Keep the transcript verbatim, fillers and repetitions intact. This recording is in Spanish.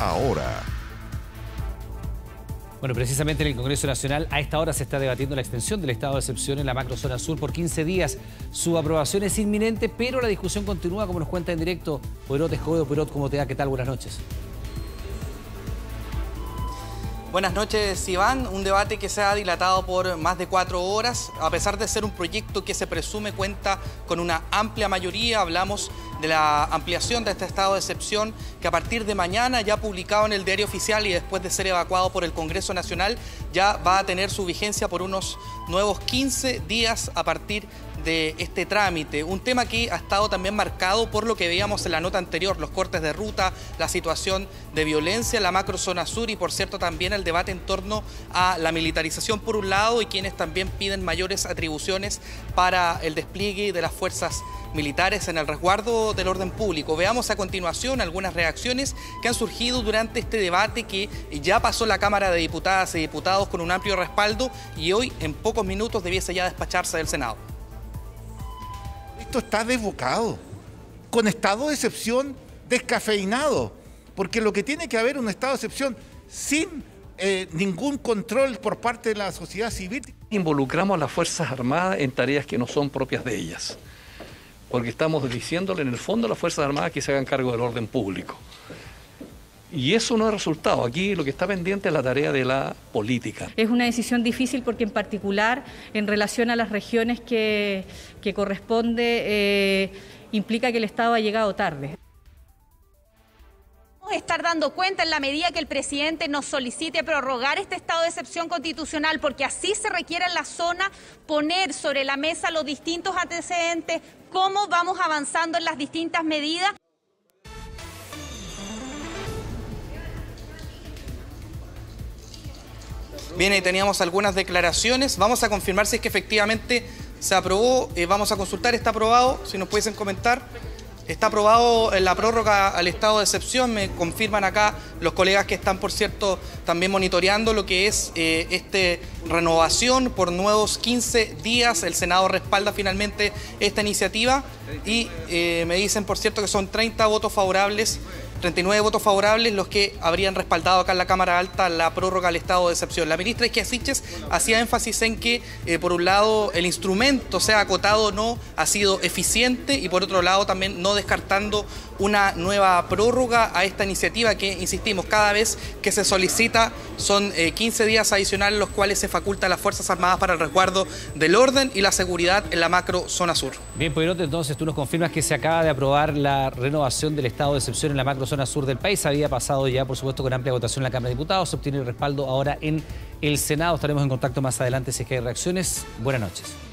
ahora. Bueno, precisamente en el Congreso Nacional a esta hora se está debatiendo la extensión del estado de excepción en la macrozona sur por quince días. Su aprobación es inminente, pero la discusión continúa, como nos cuenta en directo Poirot Escobedo. Poirot, ¿cómo te va? ¿Qué tal? Buenas noches. Buenas noches, Iván. Un debate que se ha dilatado por más de cuatro horas. A pesar de ser un proyecto que se presume cuenta con una amplia mayoría, hablamos de la ampliación de este estado de excepción que a partir de mañana, ya publicado en el Diario Oficial y después de ser evacuado por el Congreso Nacional, ya va a tener su vigencia por unos nuevos quince días a partir de este trámite. Un tema que ha estado también marcado por lo que veíamos en la nota anterior, los cortes de ruta, la situación de violencia en la macrozona sur y, por cierto, también el debate en torno a la militarización por un lado y quienes también piden mayores atribuciones para el despliegue de las fuerzas militares en el resguardo del orden público. Veamos a continuación algunas reacciones que han surgido durante este debate que ya pasó la Cámara de Diputadas y Diputados con un amplio respaldo y hoy en pocos minutos debiese ya despacharse del Senado. Esto está desbocado, con estado de excepción descafeinado, porque lo que tiene que haber es un estado de excepción sin eh, ningún control por parte de la sociedad civil. Involucramos a las Fuerzas Armadas en tareas que no son propias de ellas, porque estamos diciéndole en el fondo a las Fuerzas Armadas que se hagan cargo del orden público. Y eso no ha resultado. Aquí lo que está pendiente es la tarea de la política. Es una decisión difícil porque en particular en relación a las regiones que, que corresponde eh, implica que el Estado ha llegado tarde. Vamos a estar dando cuenta en la medida que el presidente nos solicite prorrogar este estado de excepción constitucional, porque así se requiere en la zona poner sobre la mesa los distintos antecedentes, cómo vamos avanzando en las distintas medidas. Bien, ahí teníamos algunas declaraciones. Vamos a confirmar si es que efectivamente se aprobó. Eh, vamos a consultar, está aprobado, si nos pudiesen comentar. Está aprobado la prórroga al estado de excepción. Me confirman acá los colegas que están, por cierto, también monitoreando lo que es eh, esta renovación por nuevos quince días. El Senado respalda finalmente esta iniciativa y eh, me dicen, por cierto, que son treinta votos favorables, treinta y nueve votos favorables los que habrían respaldado acá en la Cámara Alta la prórroga al estado de excepción. La ministra Isquia Siches hacía énfasis en que, eh, por un lado, el instrumento, sea acotado o no, ha sido eficiente y, por otro lado, también no descartando una nueva prórroga a esta iniciativa que, insistimos, cada vez que se solicita son eh, quince días adicionales los cuales se faculta a las Fuerzas Armadas para el resguardo del orden y la seguridad en la macro zona sur. Bien, Poirot, entonces tú nos confirmas que se acaba de aprobar la renovación del estado de excepción en la macro zona sur del país. Había pasado ya, por supuesto, con amplia votación en la Cámara de Diputados. Se obtiene el respaldo ahora en el Senado. Estaremos en contacto más adelante si es que hay reacciones. Buenas noches.